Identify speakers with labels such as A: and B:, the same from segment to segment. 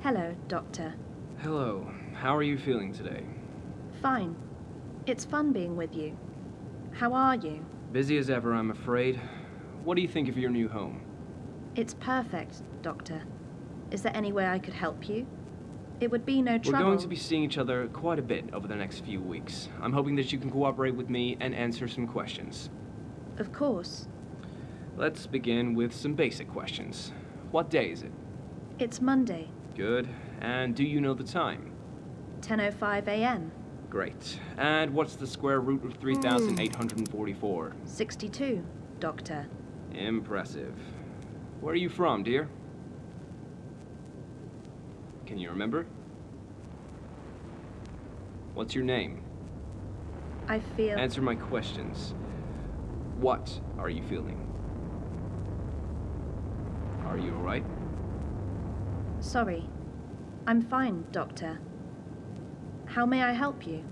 A: Hello, Doctor.
B: Hello. How are you feeling today?
A: Fine. It's fun being with you. How are you?
B: Busy as ever, I'm afraid. What do you think of your new home?
A: It's perfect, Doctor. Is there any way I could help you? It would be no trouble.
B: We're going to be seeing each other quite a bit over the next few weeks. I'm hoping that you can cooperate with me and answer some questions.
A: Of course.
B: Let's begin with some basic questions. What day is it?
A: It's Monday.
B: Good. And do you know the time?
A: 10:05 a.m.
B: Great. And what's the square root of 3,844?
A: 62, Doctor.
B: Impressive. Where are you from, dear? Can you remember? What's your name?
A: I feel...
B: Answer my questions. What are you feeling? Are you alright?
A: Sorry. I'm fine, Doctor. How may I help you?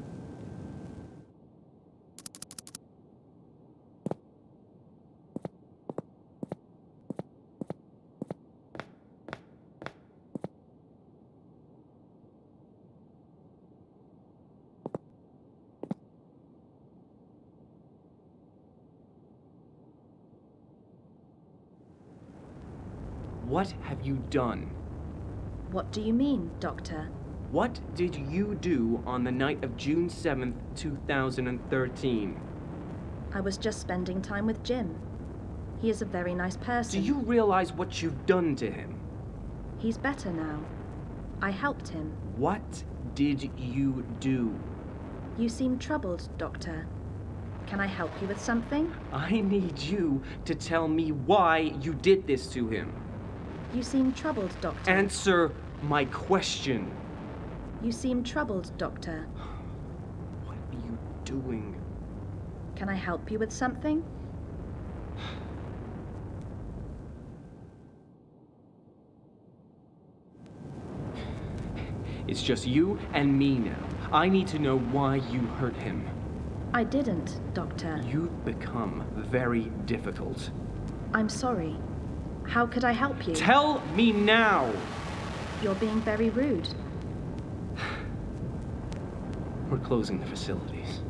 B: What have you done?
A: What do you mean, Doctor?
B: What did you do on the night of June 7th, 2013?
A: I was just spending time with Jim. He is a very nice person.
B: Do you realize what you've done to him?
A: He's better now. I helped him.
B: What did you do?
A: You seem troubled, Doctor. Can I help you with something?
B: I need you to tell me why you did this to him.
A: You seem troubled, Doctor.
B: Answer my question.
A: You seem troubled, Doctor.
B: What are you doing?
A: Can I help you with something?
B: It's just you and me now. I need to know why you hurt him.
A: I didn't, Doctor.
B: You've become very difficult.
A: I'm sorry. How could I help you?
B: Tell me now!
A: You're being very rude.
B: We're closing the facilities.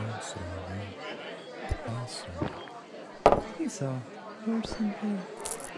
C: Lisa, or something.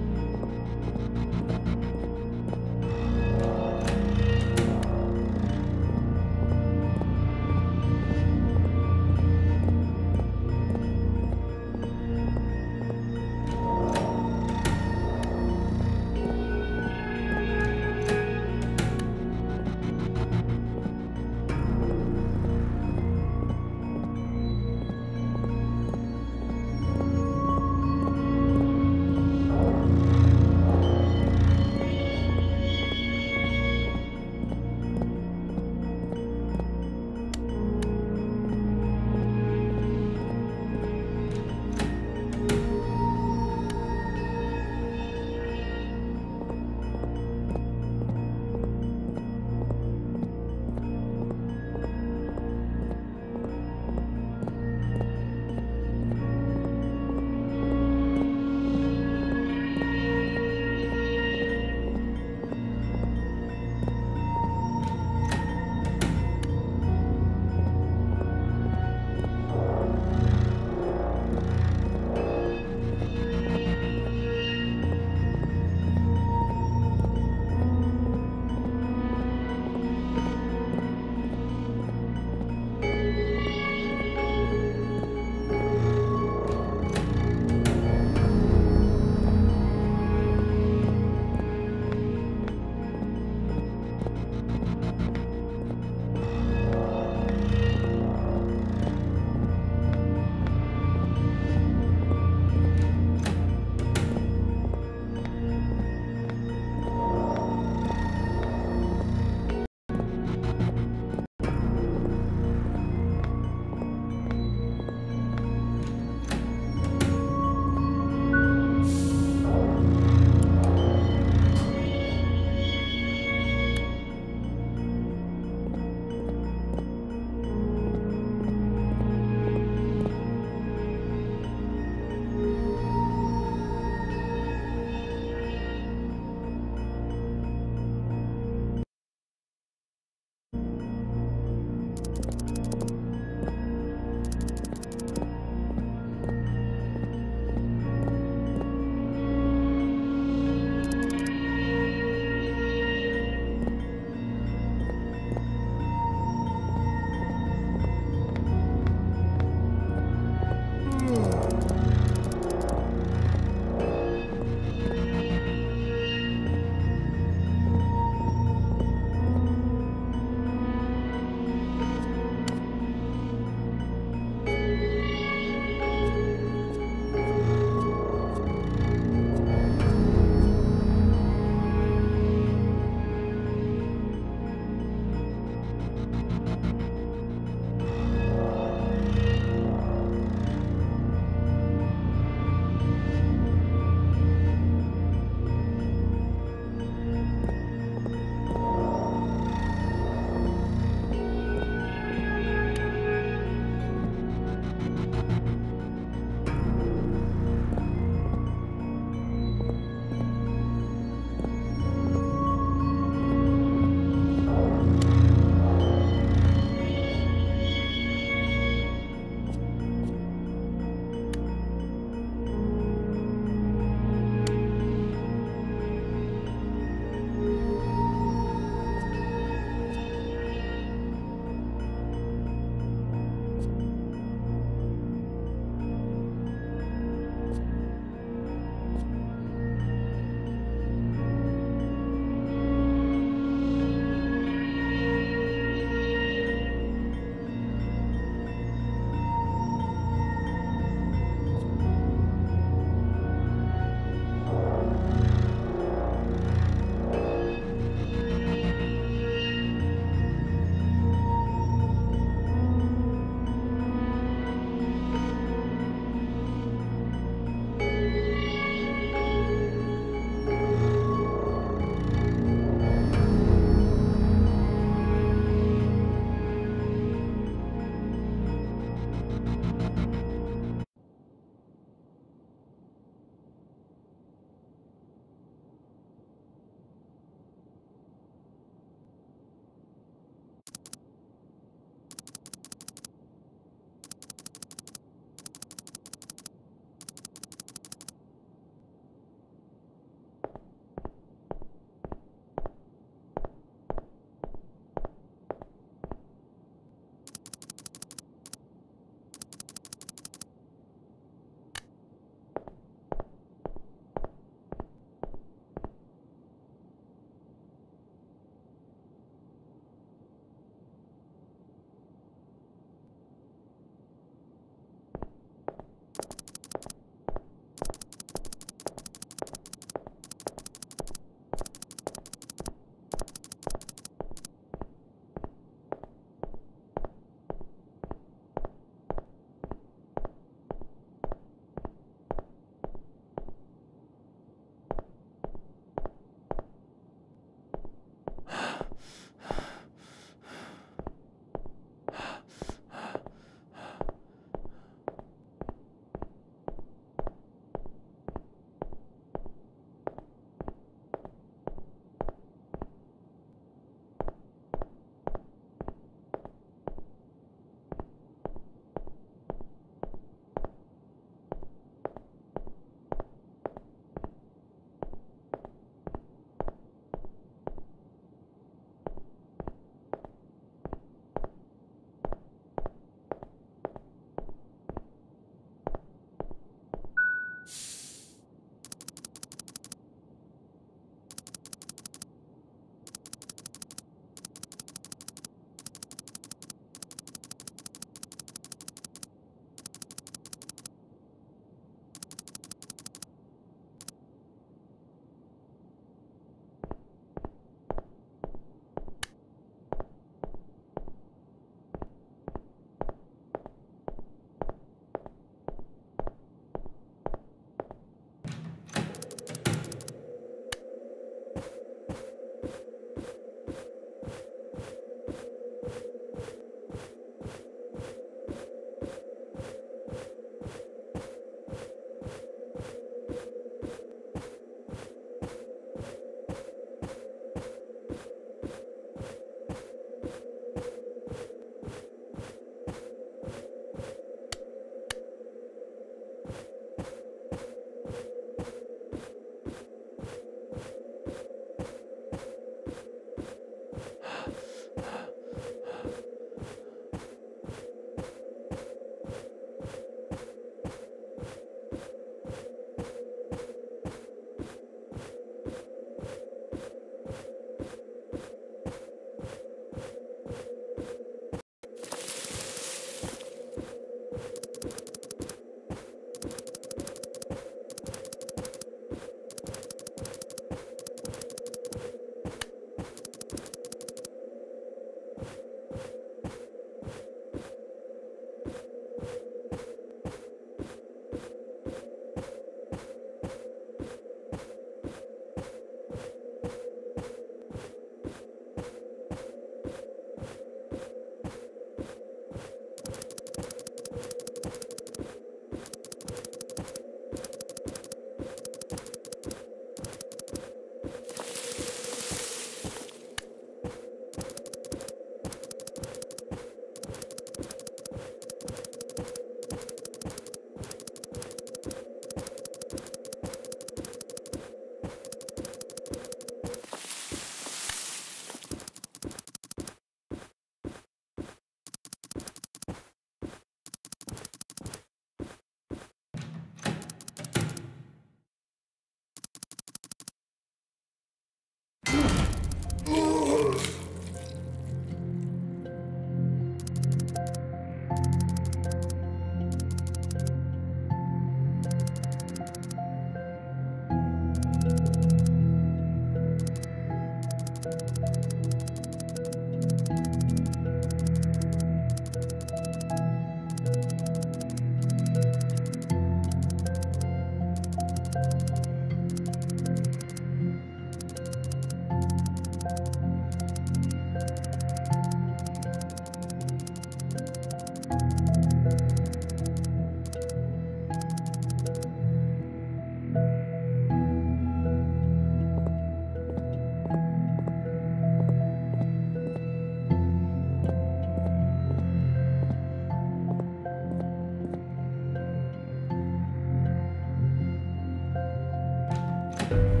A: Bye.